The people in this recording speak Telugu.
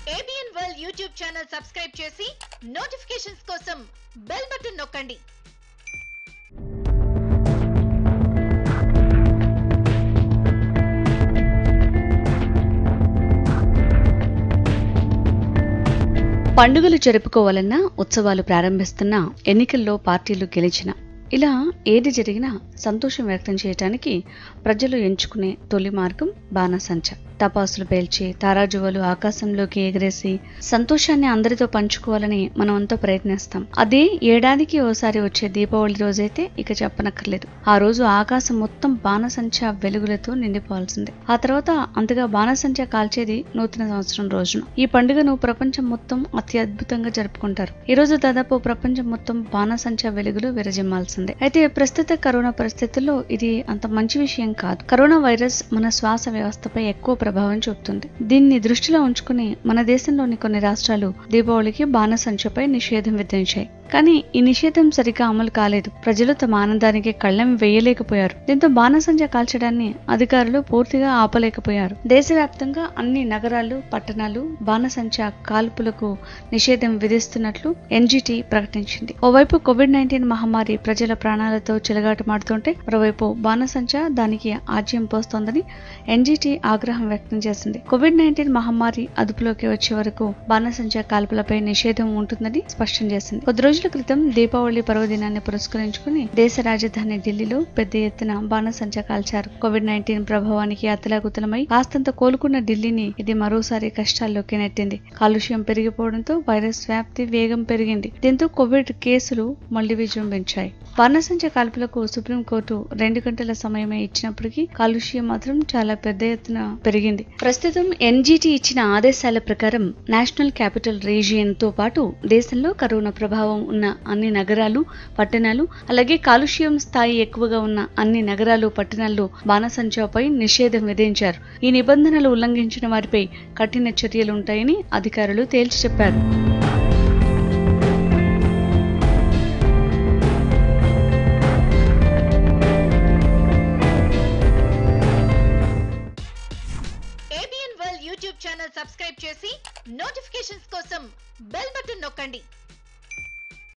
ABN world YouTube channel subscribe చేసి నోటిఫికేషన్స్ కోసం బెల్ బటన్ నొక్కండి. పండుగలు జరుపుకోవాలన్నా, ఉత్సవాలు ప్రారంభిస్తున్నా, ఎన్నికల్లో పార్టీలు గెలిచినా, ఇలా ఏది జరిగినా సంతోషం వ్యక్తం చేయడానికి ప్రజలు ఎంచుకునే తొలి మార్గం బాణసంచ. టపాసులు పేల్చి, తారాజువలు ఆకాశంలోకి ఎగరేసి సంతోషాన్ని అందరితో పంచుకోవాలని మనం అంతా ప్రయత్నిస్తాం. అదే ఏడాదికి ఓసారి వచ్చే దీపావళి రోజైతే ఇక చెప్పనక్కర్లేదు. ఆ రోజు ఆకాశం మొత్తం బాణసంచ వెలుగులతో నిండిపోవాల్సిందే. ఆ తర్వాత అంతగా బాణసంచ కాల్చేది నూతన సంవత్సరం రోజున. ఈ పండుగను ప్రపంచం మొత్తం అతి అద్భుతంగా జరుపుకుంటారు. ఈ రోజు దాదాపు ప్రపంచం మొత్తం బాణసంచ వెలుగులు విరజిమ్మాల్సిందే. అయితే ప్రస్తుత కరోనా పరిస్థితుల్లో ఇది అంత మంచి విషయం కాదు. కరోనా వైరస్ మన శ్వాస వ్యవస్థపై ఎక్కువ ప్రభావం చూపుతుంది. దీన్ని దృష్టిలో ఉంచుకుని మన దేశంలోని కొన్ని రాష్ట్రాలు దీపావళికి బాణసంచపై నిషేధం విధించాయి. కానీ ఈ నిషేధం సరిగా అమలు కాలేదు. ప్రజలు తమ ఆనందానికి కళ్ళెం వేయలేకపోయారు. దీంతో బాణసంచ కాల్చడాన్ని అధికారులు పూర్తిగా ఆపలేకపోయారు. దేశవ్యాప్తంగా అన్ని నగరాలు, పట్టణాలు బాణసంచ కాల్పులకు నిషేధం విధిస్తున్నట్లు ఎన్జిటి ప్రకటించింది. ఓవైపు కోవిడ్-19 మహమ్మారి ప్రజల ప్రాణాలతో చెలగాటమాడుతుంటే, మరోవైపు బాణసంచ దానికి ఆజ్యం పోస్తోందని ఎన్జిటి ఆగ్రహం వ్యక్తం చేసింది. కోవిడ్-19 మహమ్మారి అదుపులోకి వచ్చే వరకు బాణసంచ కాల్పులపై నిషేధం ఉంటుందని స్పష్టం చేసింది. కొద్ది రోజుల క్రితం దీపావళి పర్వదినాన్ని పురస్కరించుకుని దేశ రాజధాని ఢిల్లీలో పెద్ద ఎత్తున బాణసంచ కాల్చారు. కోవిడ్-19 ప్రభావానికి అతలాకుతలమై కాస్తంత కోలుకున్న ఢిల్లీని ఇది మరోసారి కష్టాల్లోకి నెట్టింది. కాలుష్యం పెరిగిపోవడంతో వైరస్ వ్యాప్తి వేగం పెరిగింది. దీంతో కోవిడ్ కేసులు మళ్లీ విజృంభించాయి. బాణసంచ కాల్పులకు సుప్రీంకోర్టు 2 గంటల సమయమే ఇచ్చినప్పటికీ కాలుష్యం మాత్రం చాలా పెద్ద ఎత్తున పెరిగింది. ప్రస్తుతం ఎన్జిటి ఇచ్చిన ఆదేశాల ప్రకారం నేషనల్ క్యాపిటల్ రీజియన్ తో పాటు దేశంలో కరోనా ప్రభావం ఉన్న అన్ని నగరాలు, పట్టణాలు, అలాగే కాలుష్యం స్థాయి ఎక్కువగా ఉన్న అన్ని నగరాలు, పట్టణాల్లో బాణసంచపై నిషేధం విధించారు. ఈ నిబంధనలు ఉల్లంఘించిన వారిపై కఠిన చర్యలుంటాయని అధికారులు తేల్చి చెప్పారు. ABN world YouTube channel subscribe చేసి నోటిఫికేషన్స్ కోసం బెల్ బటన్ నొక్కండి.